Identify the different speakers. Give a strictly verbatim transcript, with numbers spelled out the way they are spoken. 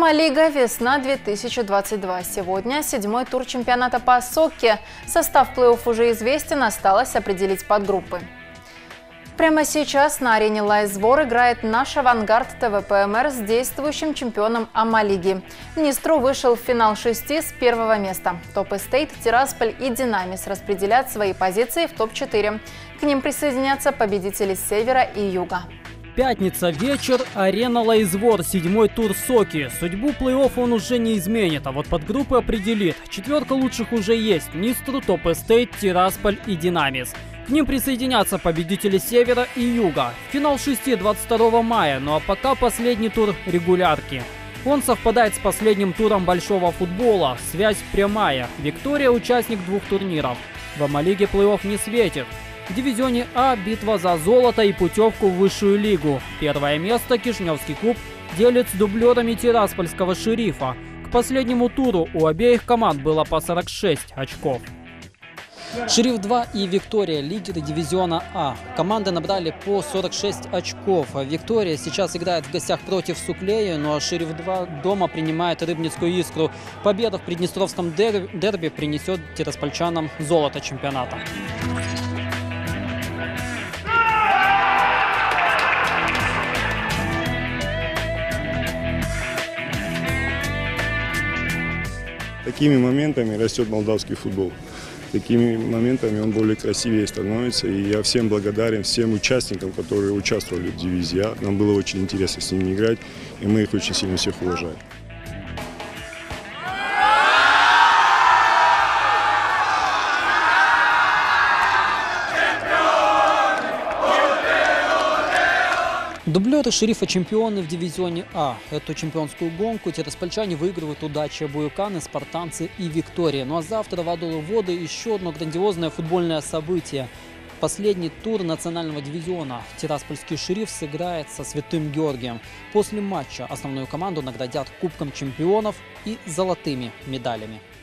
Speaker 1: Ама-лига «Весна две тысячи двадцать два». Сегодня седьмой тур чемпионата по сокке. Состав плей-офф уже известен, осталось определить подгруппы. Прямо сейчас на арене Лайзвор играет наш «Авангард» ТВПМР с действующим чемпионом Ама-лиги. Днестру вышел в финал шести с первого места. Топ-эстейт, Тирасполь и Динамис распределят свои позиции в топ четыре. К ним присоединятся победители с севера и юга.
Speaker 2: Пятница, вечер, арена Лайзвор, седьмой тур соки. Судьбу плей-оффа он уже не изменит, а вот подгруппы определит. Четверка лучших уже есть: Нистру, Топ-эстейт, Тирасполь и Динамис. К ним присоединятся победители севера и юга. Финал шести двадцать второго мая, ну а пока последний тур регулярки. Он совпадает с последним туром большого футбола. Связь прямая. Виктория – участник двух турниров. В Ама-лиге плей-офф не светит. В дивизионе А битва за золото и путевку в высшую лигу. Первое место Кишиневский клуб делит с дублерами Тираспольского «Шерифа». К последнему туру у обеих команд было по сорок шесть очков. «Шериф-два» и «Виктория» – лидеры дивизиона А. Команды набрали по сорок шесть очков. «Виктория» сейчас играет в гостях против Суклея, ну а «Шериф-два» дома принимает Рыбницкую «Искру». Победа в приднестровском дерби, дерби принесет тираспольчанам золото чемпионата.
Speaker 3: Такими моментами растет молдавский футбол. Такими моментами он более красивее становится. И я всем благодарен, всем участникам, которые участвовали в дивизии А. Нам было очень интересно с ними играть, и мы их очень сильно всех уважаем.
Speaker 2: Дублеры «Шерифа» чемпионы в дивизионе А. Эту чемпионскую гонку тираспольчане выигрывают удача Буюканы, спартанцы и Виктория. Ну а завтра в Адулы-Воды еще одно грандиозное футбольное событие. Последний тур национального дивизиона. Тираспольский «Шериф» сыграет со Святым Георгием. После матча основную команду наградят Кубком чемпионов и золотыми медалями.